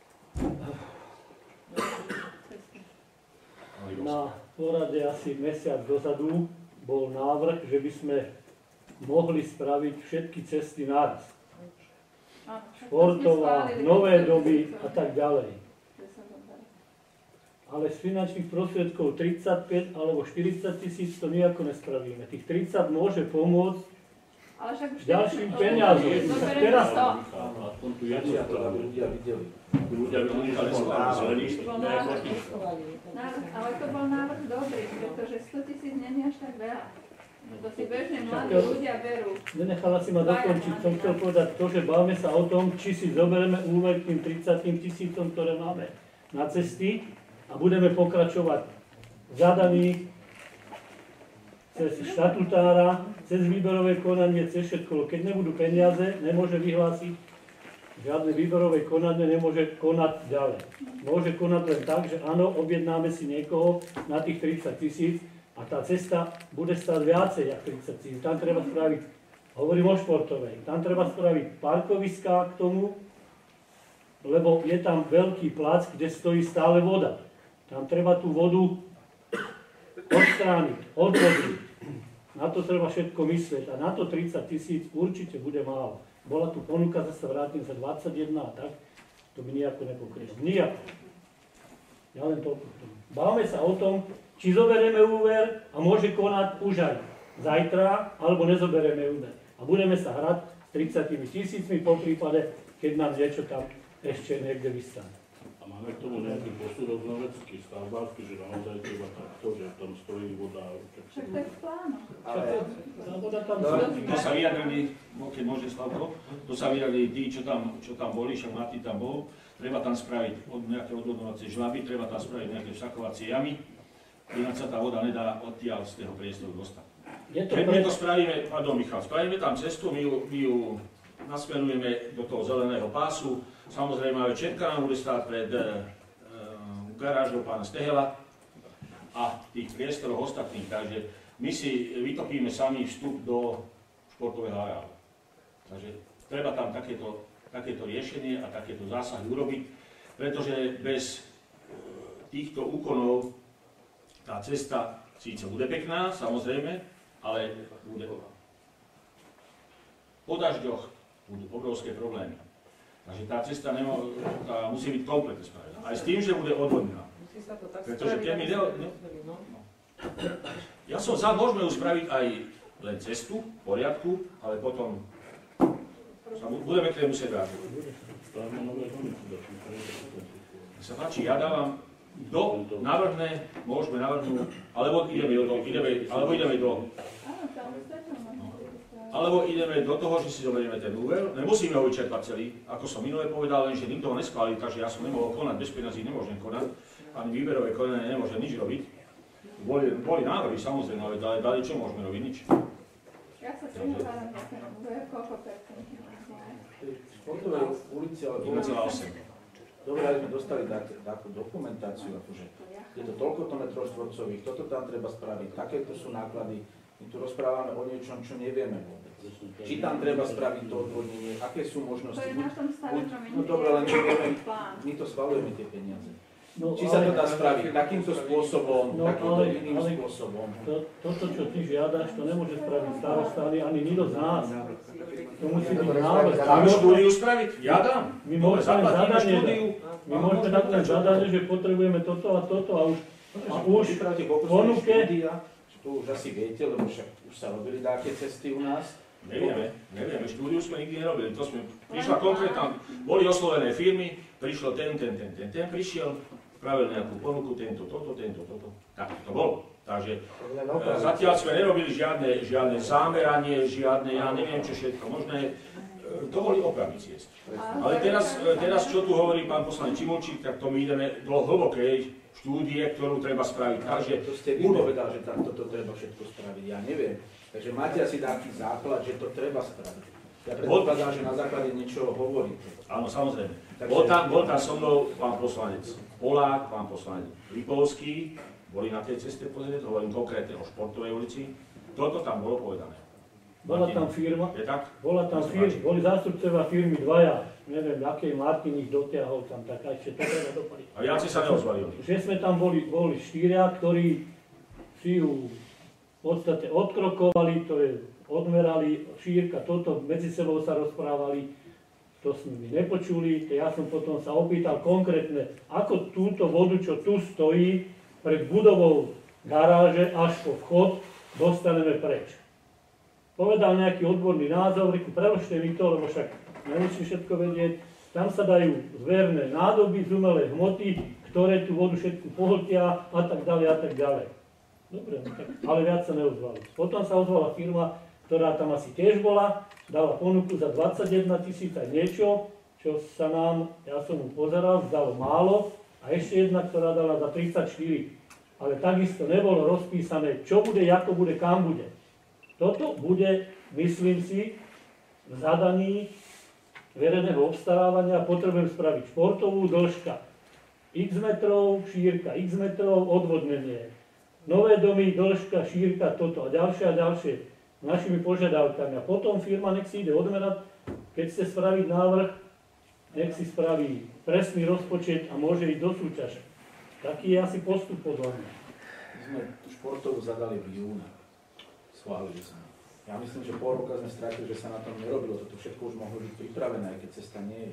Na porade asi mesiac dozadu bol návrh, že by sme mohli spraviť všetky cesty naraz. Športová, nové doby a tak ďalej. Ale z finančných prostriedkov tridsaťpäť alebo štyridsať tisíc to nejako nespravíme. Tých tridsať môže pomôcť ďalším peniazom. Teraz to. Aspoň tu jednu stranu ľudia videli. Ľudia videli, ale sú Ale to bol návrh dobrý, pretože sto tisíc nie je až tak veľa. To si bežne mladí ľudia berú. Nenechala si ma dokončiť. Som chcel povedať to, že bavme sa o tom, či si zoberieme úver k tým tridsiatim tisícom, ktoré máme na cesty a budeme pokračovať zadaní cez štatutára, cez výberové konanie, cez všetko. Keď nebudú peniaze, nemôže vyhlásiť žiadne výberové konanie, nemôže konať ďalej. Môže konať len tak, že áno, objednáme si niekoho na tých tridsať tisíc a tá cesta bude stáť viacej ako tridsať tisíc. Tam treba spraviť, hovorím o športovej, tam treba spraviť parkoviská k tomu, lebo je tam veľký plac, kde stojí stále voda. Tam treba tú vodu odstrániť, odvodiť. Na to treba všetko myslieť a na to tridsať tisíc určite bude málo. Bola tu ponuka, zase vrátim sa dvadsaťjeden a tak, to by nijako nepokrylo. Nijako. Ja len toľko. Bávame sa o tom, či zoberieme úver a môže konať už aj zajtra, alebo nezoberieme úver. A budeme sa hrať s tridsiatimi tisícmi po prípade, keď nám niečo tam ešte niekde vystane. A máme k tomu nejaký posudok znavecký, stavbársky, že naozaj treba takto, že tam stojí voda. Však to je v plánu. Ale Tá voda tam No, stojí. To sa vyjadrili, keď môže Slavko, to sa vyjadrili tí, čo tam, čo tam boli, však Matý tam bol, treba tam spraviť od nejaké odvodňovacie žlaby, treba tam spraviť nejaké vsakovacie jamy, ináč sa tá voda nedá odtiaľ z toho priestoru dostať. Je to Keď my pre... to spravíme, pardon Michal, spravíme tam cestu, my ju, my ju nasmerujeme do toho zeleného pásu, samozrejme aj četka nám bude stáť pred e, garážou pána Stehela a tých priestorov ostatných, takže my si vytopíme sami vstup do športového areálu. Takže treba tam takéto, takéto riešenie a takéto zásahy urobiť, pretože bez týchto úkonov tá cesta síce bude pekná, samozrejme, ale bude po dažďoch budú obrovské problémy. Takže tá cesta nemo, tá musí byť kompletne spravená. Aj s tým, že bude odvodnená. Musí sa to tak Pretože spraviť, keď mi aby ne, sa ne, no. ja som za, môžeme už spraviť aj len cestu, v poriadku, ale potom sa budeme k nej musieť vrátiť. Nech sa páči, ja dávam, kto navrhne, môžeme navrhnúť, alebo ideme do, ideme, alebo ideme do, Áno, tam stačilo. alebo ideme do toho, že si zoberieme ten úver, nemusíme ho vyčerpať celý, ako som minule povedal, lenže nikto ho neschválil, takže ja som nemohol konať, bez peniazí nemôžem konať, ani výberové konanie nemôžem nič robiť. Boli, boli návrhy samozrejme, ale dali, dali čo môžeme robiť, nič. Ja sa prihováram za ten úver, koľko percent? Športovej ulici, ale jeden celá osem. dobre, aby sme dostali tak, takú dokumentáciu, akože je to toľkoto metrov štvorcových, toto tam treba spraviť, takéto sú náklady. My tu rozprávame o niečom, čo nevieme vôbec. Či tam treba spraviť to odvodnenie, aké sú možnosti. To je na tom stavebnom No dobre, len my vieme, plán. my to schvaľujeme tie peniaze. No, Či sa to ale- dá spraviť takýmto spôsobom, No, takýmto ale- iným ale- spôsobom. To, toto, čo ty žiadaš, to nemôže spraviť starosta, ani, ani nikto z nás. To musí byť návrh. Máme štúdiu spraviť? Ja dám. My Dobre, môžeme zaplatíme zadanie štúdiu. My môžeme dať len zadanie, že potrebujeme toto a toto a už, a už Pripravte pokusné ponuke- štúdia, to už asi viete, lebo však už sa robili také cesty u nás. Nevieme, nevieme, štúdiu sme nikdy nerobili, to sme, prišla konkrétna, boli oslovené firmy, prišlo ten, ten, ten, ten, ten, prišiel, spravil nejakú ponuku, tento, toto, tento, toto, tak to bolo. Takže e, zatiaľ sme nerobili žiadne, žiadne zámeranie, žiadne, ja neviem čo všetko možné, e, to boli opravy ciest. Ale teraz, e, teraz, čo tu hovorí pán poslanec Čimulčík, tak to my ideme do hlbokej štúdie, ktorú treba spraviť. Takže To ste vy povedal, že tam toto treba všetko spraviť, ja neviem. Takže máte asi taký základ, že to treba spraviť. Ja predpokladám, že na základe niečoho hovoríte. áno, samozrejme. Takže- Bol tam, bol tam so mnou pán poslanec Polák, pán poslanec Lipovský, boli na tej ceste pozrieť, hovorím konkrétne o Športovej ulici. Toto tam bolo povedané. bola tam firma, Je tak? bola tam firma, boli zástupcovia firmy dvaja, neviem, akej Martin ich dotiahol tam, tak aj ešte to treba dopaliť. A viacej sa neozvali oni. Že sme tam boli, boli štyria, ktorí si ju v podstate odkrokovali, to je, odmerali, šírka, toto, medzi sebou sa rozprávali, to sme my nepočuli, ja som potom sa opýtal konkrétne, ako túto vodu, čo tu stojí, pred budovou garáže až po vchod, dostaneme preč. Povedal nejaký odborný názor, reku, preložte mi to, lebo však nemusím všetko vedieť, tam sa dajú zverné nádoby z umelej hmoty, ktoré tú vodu všetku pohltia a tak ďalej a tak ďalej. Dobre, no tak, ale viac sa neozvali. Potom sa ozvala firma, ktorá tam asi tiež bola, dala ponuku za dvadsaťjeden tisíc aj niečo, čo sa nám, ja som mu pozeral, zdalo málo, a ešte jedna, ktorá dala za tridsaťštyri. Ale takisto nebolo rozpísané, čo bude, ako bude, kam bude. Toto bude, myslím si, v zadaní verejného obstarávania potrebujem spraviť športovú dĺžka x metrov, šírka x metrov, odvodnenie. Nové domy, dĺžka, šírka, toto a ďalšie a ďalšie našimi požiadavkami. A potom firma nech si ide odmerať, keď chce spraviť návrh, nech si spraví presný rozpočet a môže ísť do súťaže. Taký je asi postup podľa mňa. My sme tú športovú zadali v júni. Schválili sme. Ja myslím, že pol roka sme stratili, že sa na tom nerobilo. Toto všetko už mohlo byť pripravené, aj keď cesta nie je.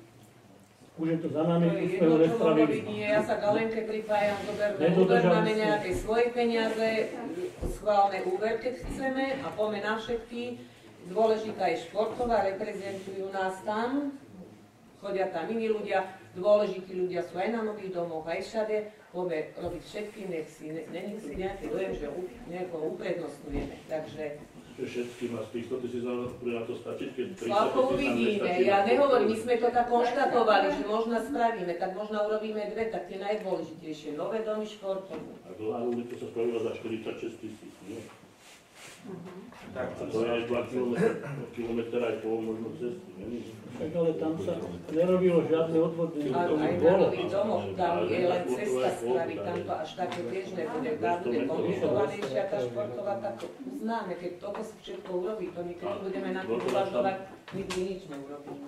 Už je to za To nami, je už sme jedno, ho čo mohlo nespravili. byť, nie, ja sa Galenke pripájam, zoberme úver, Nedodržali máme ste. nejaké svoje peniaze, schválme úver, keď chceme a poďme na všetky. Dôležitá je športová, reprezentujú nás tam. chodia tam iní ľudia, dôležití ľudia sú aj na nových domoch, aj všade, poďme robiť všetkým, nech si, ne, není si nejaký dojem, že nejako uprednostňujeme, takže... Všetkým a z tých sto tisíc bude na to stačiť, keď tridsať tisíc Slavko, uvidíme, ja nehovorím, my sme to tak konštatovali, že možno spravíme, tak možno urobíme dve, tak tie najdôležitejšie, nové domy športovú. A dlhá ulica sa spravila za štyridsaťšesť tisíc, nie? Tak, A to je aj dva kilometre aj pol možno cesty, nie? Tak ale tam sa nerobilo žiadne odvodnenie. Áno, aj na nových domoch, tam je len cesta spraviť, tam to až také tiež nebude, tá bude komplikovanejšia, tá športová, tak uznáme, keď toto si všetko urobí, to my keď budeme na tým uvažovať, nikdy nič neurobíme.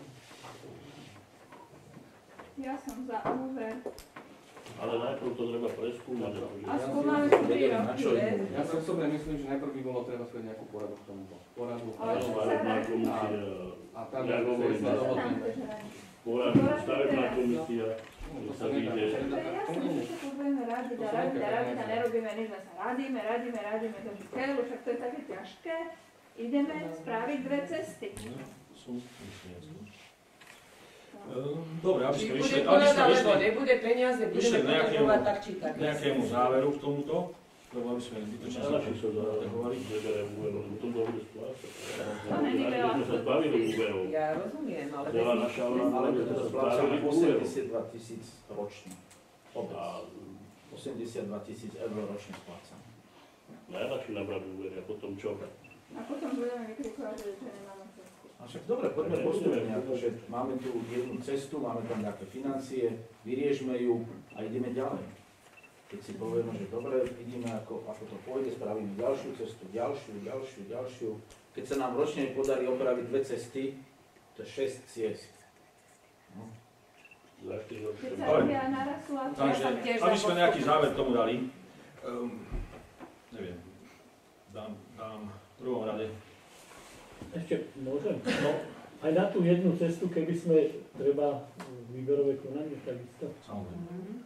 Ja som za úver. Ale najprv to treba preskúmať. A skúmali sme tri roky. Ja si osobne myslím, že najprv by bolo treba spraviť nejakú poradu k tomuto. Poradu. Ale čo sa komisia. A tam ja hovorím, poradu, stavebná komisia, sa vyjde. Ja si myslím, že to budeme radiť a radiť a radiť a nerobíme nič, len sa radíme, radíme, radíme, to je keľu, však to je také ťažké. Ideme spraviť dve cesty. Dobre, aby sme Či vyšli, bude aby sme porada, vyšli, lebo nebude peniaze, vyšli budeme k nejakému, potrebovať tak či tak. nejakému záveru k tomuto, lebo aby sme zbytočne sa hovorili. To dobre spláca. To není veľa. My sme sa zbavili úverov. Ja rozumiem, ale Celá bez naša nich- vláda Ale sme to sa splácame zbavili úverov. osemdesiatdva tisíc ročne. Obec. A osemdesiatdva tisíc eur ročne splácame. najľahšie nabrať úver, a potom čo? A potom budeme vykrikovať, že nemáme cestu. A však dobre, poďme postupne, akože máme tu jednu cestu, máme tam nejaké financie, vyriešme ju a ideme ďalej. Keď si povieme, že dobre, vidíme, ako, ako to pôjde, spravíme ďalšiu cestu, ďalšiu, ďalšiu, ďalšiu. Keď sa nám ročne podarí opraviť dve cesty, to je šesť ciest. No. Za štyri roky. Keď sa Dobre. robia naraz sú a Takže, som tiež aby za sme postup. nejaký záver tomu dali, um, neviem, dám, dám v prvom rade. Ešte môžem? No, aj na tú jednu cestu, keby sme treba výberové konanie, takisto. Samozrejme.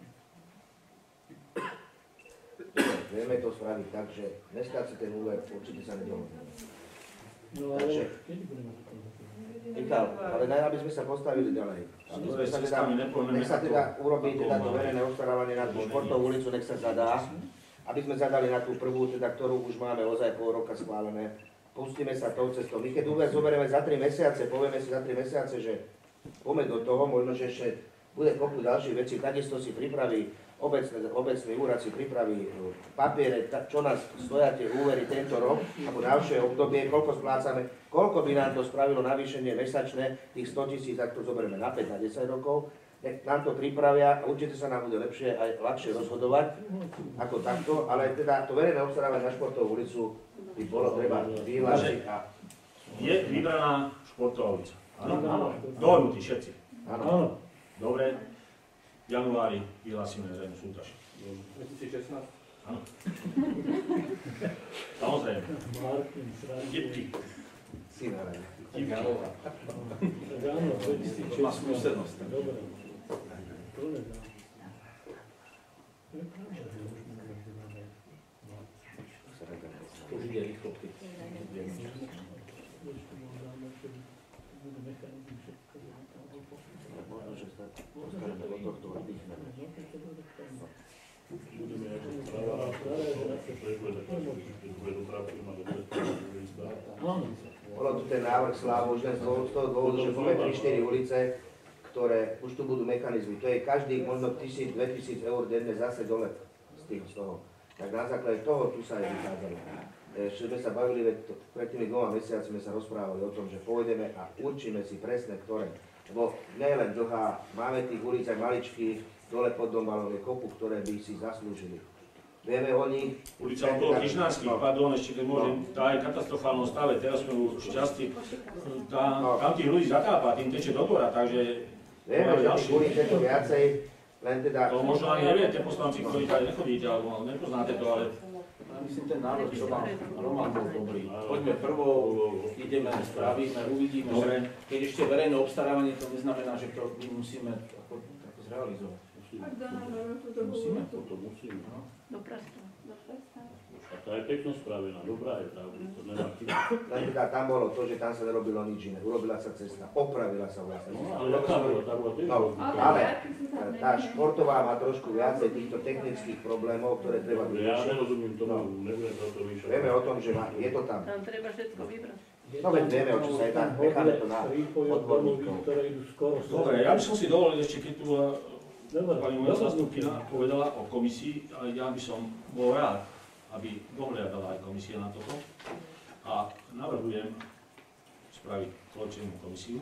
Vieme to spraviť tak, že dneska si ten úver určite sa nedohodne. No ale Takže- už kedy budeme to konať? Ital, ale najmä by sme sa postavili ďalej. Aby sme sa teda, nech sa teda urobí teda to verejné obstarávanie na tú športovú ulicu, nech sa zadá. Aby sme zadali na tú prvú, teda, ktorú už máme ozaj pol roka schválené. Pustíme sa tou cestou. My keď úver zoberieme za tri mesiace, povieme si za tri mesiace, že poďme do toho, možno, že ešte bude kopu ďalších vecí, takisto si pripraví obecný, obecný úrad si pripraví papiere, čo nás stoja tie úvery tento rok, alebo ďalšie obdobie, koľko splácame, koľko by nám to spravilo navýšenie mesačné, tých sto tisíc, ak to zoberieme na päť, na desať rokov, nech nám to pripravia a určite sa nám bude lepšie aj ľahšie rozhodovať ako takto, ale teda to verejné obstarávanie na športovú ulicu by bolo treba vyhlásiť a... Je vybraná športová ulica. Áno? Áno. Dohodnutí všetci. Áno. Áno. Dobre. V januári vyhlásime verejnú súťaž. dvetisícšestnásť? Áno. Samozrejme. Martin, Sranda. Tipky. Si na rade. Tipky. Tak áno, dvetisícšestnásť. Má skúsenosť. Dobre. Plné dá. To je pravda, že môžeme robiť veľa. To už ide rýchlo, keď Ešte možno, že bude mechanizm všetko, že nám tam bol posunúť. Možno, že sa dostaneme do tohto oddychneme. Budeme ako práva a prekladať, keď bude dopravky, má dobre Áno. Bolo tu ten návrh Slávu už len z toho z toho dôvodu, že máme tri štyri ulice, ktoré už tu budú mechanizmy. To je každý možno tisíc, dvetisíc eur denne zase dole z, tých, z toho. Tak na základe toho tu sa aj vychádzalo. Ešte sme sa bavili, veď to, pred tými dvoma mesiacmi sme sa rozprávali o tom, že pôjdeme a určíme si presne, ktoré. Lebo nie je len dlhá, máme tých ulic aj maličkých, dole pod Dombalom je kopu, ktoré by si zaslúžili. Vieme o nich. Ulica okolo Križnánskych, pardon, ešte keď môžem, tá je v katastrofálnom stave, teraz sme už šťastí, tá, tam tých ľudí zatápa, tým teče do dvora, takže Vieme, že tých ulic je to viacej, len teda... to možno ani neviete poslanci, ktorí tady nechodíte, alebo nepoznáte to, ale Ja myslím, ten návrh, čo má Roman, bol dobrý. Poďme prvo, ideme, spravíme, uvidíme, Dobre. že keď ešte verejné obstarávanie, to neznamená, že to my musíme ako, ako zrealizovať. A kto nám robí túto Musíme. budúcu? To musíme. No. Do Presta. Do Presta. Do Tá je pekne spravená, dobrá je tá, to nemá chyba. Len teda tam bolo to, že tam sa nerobilo nič iné. Urobila sa cesta, opravila sa vlastne. No, ale jaká bola, tá bola tiež. No, ale tá športová má trošku viacej týchto technických problémov, ktoré treba Ja vyriešiť. nerozumiem tomu, nebudem to to vyšať. Vieme o tom, že má, je to tam. Tam treba všetko vybrať. No veď vieme, o čo sa jedná, necháme to na odborníkov. ktoré idú skoro. Dobre, ja by som si dovolil ešte, keď tu Dobre, pani moja zastupkyňa povedala o komisii, ale ja by som bol rád, aby dohliadala aj komisia na toto. A navrhujem spraviť trojčlennú komisiu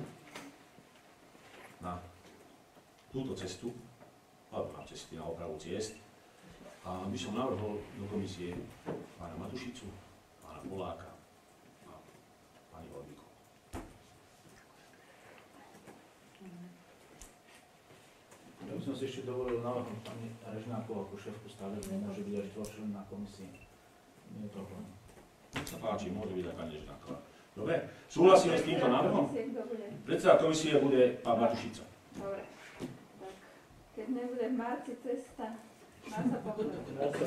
na túto cestu, alebo na cesty, na opravu ciest. A by som navrhol do komisie pána Matušicu, pána Poláka a pani Volbíkovú. Ja by som si ešte dovolil navrhnúť pani Režnákovú ako šéfku stavebnej, môže byť aj štvorčlenná komisia. Nie je to problém. Nech sa páči, môže byť aj pani Režnáková. Dobre, súhlasíme s týmto návrhom? Predseda komisie bude pán Matušica. Dobre. Tak, keď nebude v marci cesta, má sa pochváliť.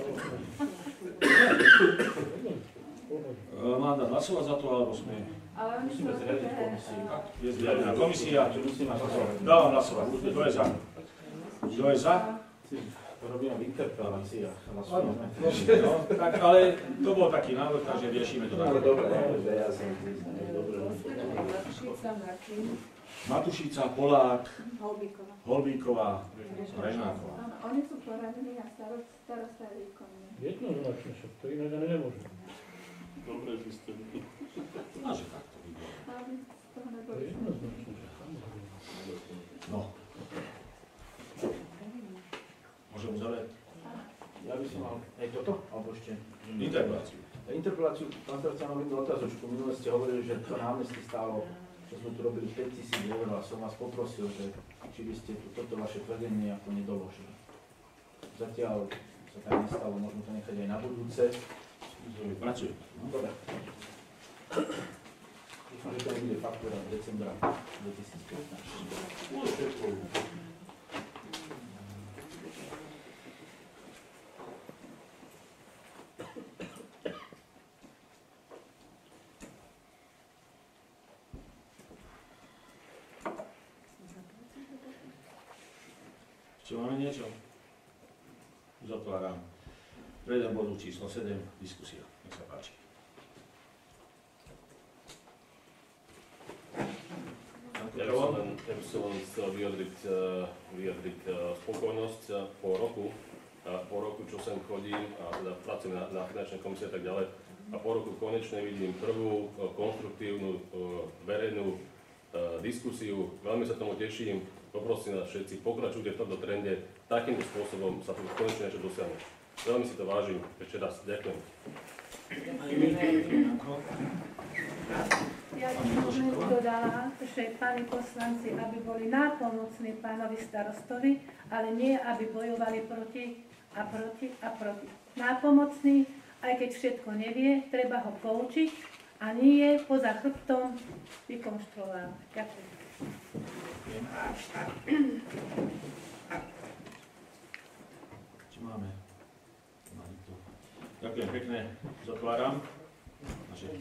Mám dať hlasovať za to, alebo sme... Ale oni sú Musíme zriadiť komisiu. Je zriadená komisia. Dávam hlasovať. Kto je za? Kto je za? To robíme v interpeláciách. Hlasujeme. No, tak, ale to bol taký návrh, takže riešime to. Ale dobre, ja som Matušica, Martin. Matušica, Polák, Holbíková. Holbíková, Režnáková. Áno, oni sú poradení a starost, starosta je výkonný. Jednoznačne, však to inak ani nemôže. Dobre zistili. No, že takto vygląda. Aby z toho To neboli. je jednoznačne, že samozrejme. No. Môžem uzavrieť? Ja by som mal aj toto, alebo ešte... Interpeláciu. Interpeláciu, pán starca, mám jednu otázočku. Minule ste hovorili, že to námestie stálo, že sme tu robili päťtisíc eur a som vás poprosil, že či by ste tu toto vaše tvrdenie ako nedoložili. Zatiaľ sa tak nestalo, možno to nechať aj na budúce. Pracujem. No, dobre. Dúfam, že to nebude faktúra decembra dvetisícpätnásť. Ešte máme niečo? Uzatváram. Prejdem bodu číslo sedem, diskusia. Nech sa páči. Ja by som len, ja by som len chcel vyjadriť, uh, vyjadriť uh, spokojnosť uh, po roku, uh, po roku, čo sem chodím a teda pracujem na, na finančnej komisii a tak ďalej. A po roku konečne vidím prvú uh, konštruktívnu uh, verejnú uh, diskusiu. Veľmi sa tomu teším. Poprosím vás všetci, pokračujte v tomto trende. Takýmto spôsobom sa tu konečne niečo dosiahne. Veľmi si to vážim. Ešte raz ďakujem. Ja by som dodala, že páni poslanci, aby boli nápomocní pánovi starostovi, ale nie, aby bojovali proti a proti a proti. Nápomocní, aj keď všetko nevie, treba ho poučiť a nie poza chrbtom vykonštruovať. Ďakujem. Čo máme? Ďakujem pekne, zatváram. Naše.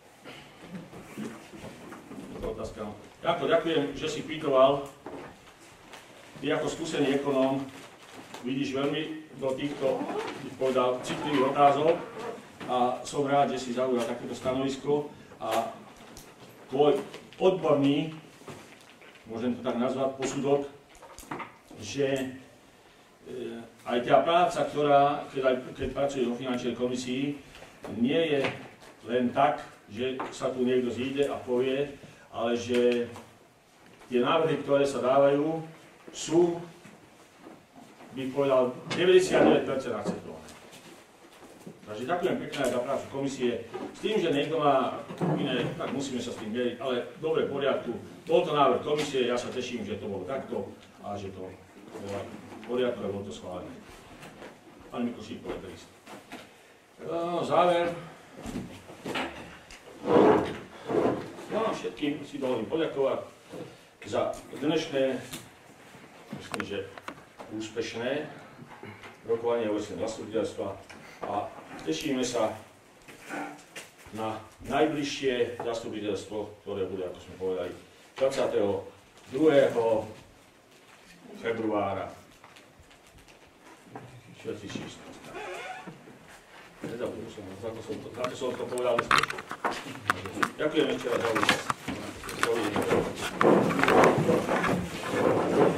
Otázka. Jako, ďakujem, že si pýtoval. Ty ako skúsený ekonóm vidíš veľmi do týchto, bych povedal, citlivých otázok a som rád, že si zaujal takéto stanovisko a tvoj odborný, môžem to tak nazvať, posudok, že aj tá práca, ktorá, keď, keď pracuje vo finančnej komisii, nie je len tak, že sa tu niekto zíde a povie, ale že tie návrhy, ktoré sa dávajú, sú, bych povedal, deväťdesiatdeväť percent akceptované. Takže ďakujem pekne aj za prácu komisie. S tým, že niekto má iné, tak musíme sa s tým meriť, ale dobre, v poriadku. Bol to návrh komisie, ja sa teším, že to bolo takto a že to bolo v poriadku a bolo to schválené. Pán Mikušík, povedal isto. No, záver. Ja vám všetkým si dovolím poďakovať za dnešné, myslím, že úspešné rokovanie Európskeho zastupiteľstva a tešíme sa na najbližšie zastupiteľstvo, ktoré bude, ako sme povedali, dvadsiateho druhého februára dvetisícšestnásť. Nezabudol som, za to som to, za to som to povedal. Ďakujem ešte raz za účasť.